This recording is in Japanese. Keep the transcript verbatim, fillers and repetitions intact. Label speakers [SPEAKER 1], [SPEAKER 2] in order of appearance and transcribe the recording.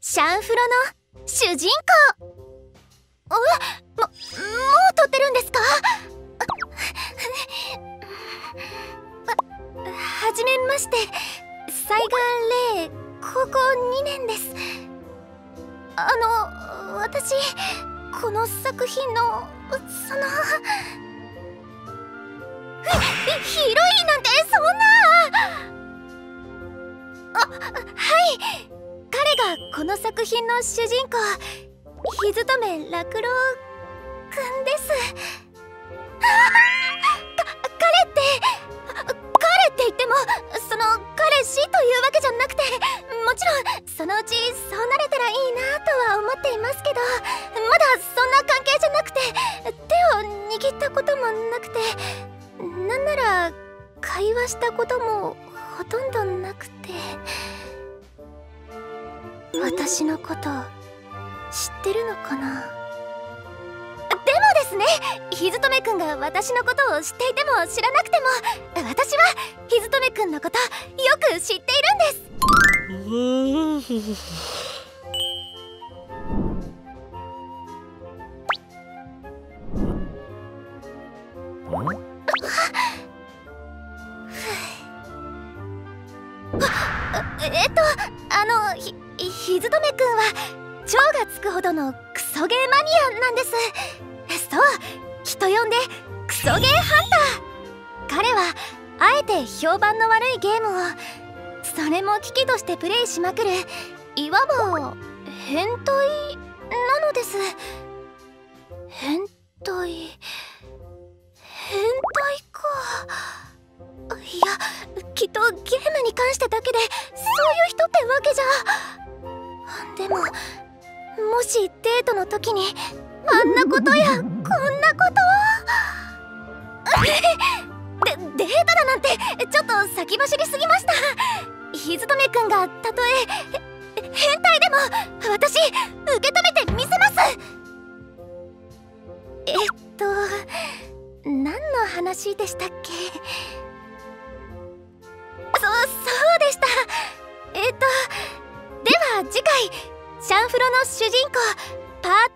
[SPEAKER 1] シャンフロの主人公。え、も、もう撮ってるんですか？はじめまして、サイガー・レイ、高校にねんです。あの、私この作品のそのヒロインなんてそんな。あ、はい、彼がこの作品の主人公、日勤め落郎くんです。か彼って彼って言ってもその彼氏というわけじゃなくて、もちろんそのうちそうなれたらいいなとは思っていますけど、まだそんな関係じゃなくて、手を握ったこともなくて、なんなら会話したこともほとんどなくて。私のこと知ってるのかな？でもですね、日勤くんが私のことを知っていても知らなくても、私は日勤くんのことよく知っているんです。えっとあのひ日勤くんは超がつくほどのクソゲーマニアなんです。そう、人呼んでクソゲーハンター。彼はあえて評判の悪いゲームを、それも機器としてプレイしまくる、いわば変態なのです。変態変態か。いや、きっとゲームに関してだけでそういう人ってわけじゃ。でももしデートの時にあんなことやこんなことでデートだなんてちょっと先走りすぎました。日勤くんがたとえ変態でも私受け止めてみせます。えっと何の話でしたっけ？そ、そうでした。えっとでは次回、シャンフロの主人公パート